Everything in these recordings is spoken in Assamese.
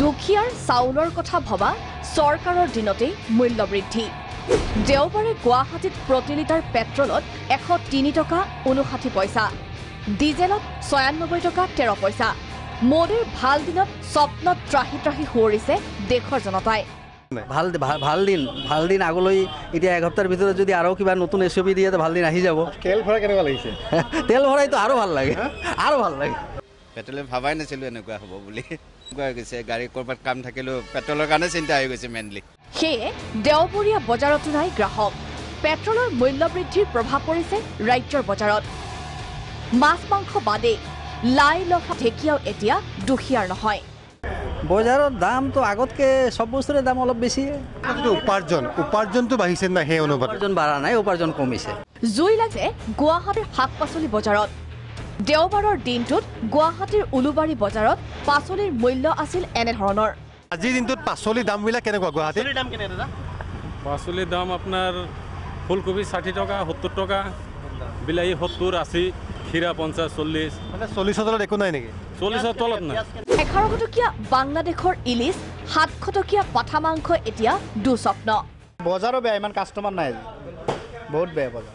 দুখীয়াৰ চাউলৰ কথা ভবা চৰকাৰৰ দিনতেই মূল্য বৃদ্ধি দেওবাৰে গুৱাহাটীত প্ৰতি লিটাৰ পেট্ৰলত 103 টকা 59 পইচা ডিজেলত 96 টকা 13 পইচা মোদীৰ ভাল দিনত স্বপ্নত ত্ৰাহি ত্ৰাহি huৰিছে দেশৰ জনতাই ভাল দিন আগলৈ এতিয়া এসপ্তাহৰ ভিতৰত যদি আৰু কিবা নতুন এছইপি দিয়ে তো ভাল দিন আহি যাব তেল ভৰাই কেনেকুৱা লাগিছে তেল ভৰাইতো আৰু ভাল লাগে পেট্ৰলে ভাবাই নাছিলোঁ এনেকুৱা হ'ব বুলি হৈ গৈছে গাড়ী কৰবাত কাম থাকিলেও পেট্ৰলৰ কাৰণে চিন্তা হৈ গৈছে মেইনলি সেয়ে দেওবৰীয়া বজাৰতো নাই গ্ৰাহক পেট্ৰলৰ মূল্য বৃদ্ধিৰ প্ৰভাৱ পৰিছে ৰাজ্যৰ বজাৰত মাছ মাংস বাদে লাই লফা ঢেকিয়াও এতিয়া দুখীয়াৰ নহয় বজাৰৰ দামটো আগতকে সব বস্তুৰে দাম অলপ বেছি উপাৰ্জনটো বাঢ়িছে না সেই অনুপাতে উপাৰ্জন বাঢ়া নাই উপাৰ্জন কমিছে জুই লাগে গুৱাহাটীৰ শাক-পাচলি বজাৰত দেওবাৰৰ দিনটোত গুৱাহাটীৰ উলুবাৰী বজাৰত পাচলিৰ মূল্য আছিল এনে ধৰণৰ আজিৰ দিনটোত পাচলিৰ দামবিলাক কেনেকুৱা গুৱাহাটীৰ দাম কেনে দাদা পাচলিৰ দাম আপোনাৰ ফুলকবি 60 টকা 70 টকা বিলাহী 70 80 খিৰা 50 40 মানে 40 তলত একো নাই নেকি 40 তলত নাই 11 টকীয়া বাংলাদেশৰ ইলিছ 700 টকীয়া পাঠা মাংস এতিয়া দুস্বপ্ন বজাৰো বেয়া ইমান কাষ্টমাৰ নাই বহুত বেয়া বজাৰ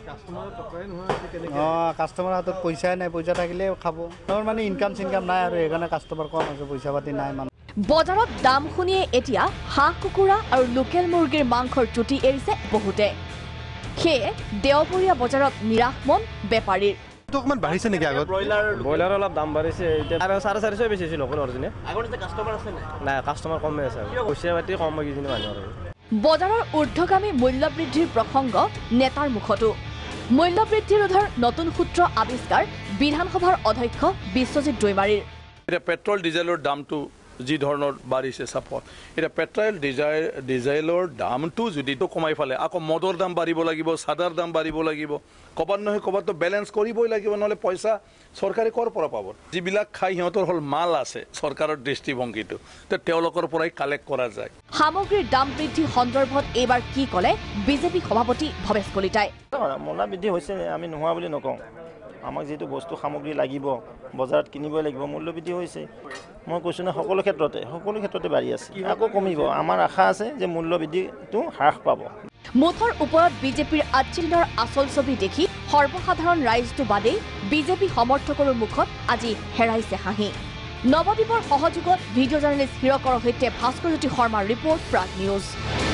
কাষ্টমাৰ হাতত পইচাই নাই পইচা থাকিলে খাব তেওঁৰ মানে ইনকাম চিনকাম নাই আৰু সেইকাৰণে কাষ্টমাৰ কম আছে পইচা পাতি নাই মানে বজাৰত দাম শুনিয়ে এতিয়া হাঁহ কুকুৰা আৰু লোকেল মুৰ্গীৰ মাংসৰ জুতি এৰিছে বহুতে সেয়ে দেওবৰীয়া বজাৰত নিৰাশ মন বেপাৰীৰ অকমান বাঢ়িছে নেকি আগত ব্ৰইলাৰ অলপ দাম বাঢ়িছে এতিয়া 450 বেছি লোকেল অৰিজিনে আগতে কাষ্টমাৰ আছে নাই কাষ্টমাৰ কমে আছে পইচা পাতি কম হৈ গৈছে মানুহৰ বজাৰৰ ঊৰ্ধ্বগামী মূল্য বৃদ্ধিৰ প্ৰসংগ নেতাৰ মুখতো মূল্য বৃদ্ধি ৰোধৰ নতুন সূত্ৰ আৱিষ্কাৰ বিধানসভাৰ অধ্যক্ষ বিশ্বজিৎ দৈমাৰীৰ এটা পেট্ৰল ডিজেলৰ দামটো যি ধৰণৰ বাঢ়িছে চাপত এটা পেট্ৰল ডিজেলৰ দামটো যদি কমাই ফালে আকৌ মদৰ দাম বাঢ়িব লাগিব চাদাৰ দাম বাঢ়িব লাগিব ক'বাত নহয় ক'বাততো বেলেঞ্চ কৰিবই লাগিব নহ'লে পইচা চৰকাৰে ক'ৰ পৰা পাব যিবিলাক খাই সিহঁতৰ হ'ল মাল আছে চৰকাৰৰ দৃষ্টিভংগীটো তেওঁলোকৰ পৰাই কালেক্ট কৰা যায় সামগ্ৰীৰ দাম বৃদ্ধি সন্দৰ্ভত এইবাৰ কি ক'লে বিজেপি সভাপতি ভৱেশ কলিতাই মূল্য বৃদ্ধি হৈছে আমি নোহোৱা বুলি নকওঁ আমাক যিটো বস্তু সামগ্ৰী লাগিব বজাৰত কিনিবই লাগিব মূল্য বৃদ্ধি হৈছে মই কৈছোঁ না সকলো ক্ষেত্ৰতে বাঢ়ি আছে আকৌ কমিব আমাৰ আশা আছে যে মূল্য বৃদ্ধিটো হ্ৰাস পাব মুঠৰ ওপৰত বিজেপিৰ আচ্ছিন্নৰ আচল ছবি দেখি সৰ্বসাধাৰণ ৰাইজটো বাদেই বিজেপি সমৰ্থকৰো মুখত আজি হেৰাইছে হাঁহি নৱদ্বীপৰ সহযোগত ভিডিঅ' জাৰ্নেলিষ্ট হিৰকৰ সৈতে ভাস্কৰজ্যোতি শৰ্মাৰ ৰিপৰ্ট প্ৰাগ নিউজ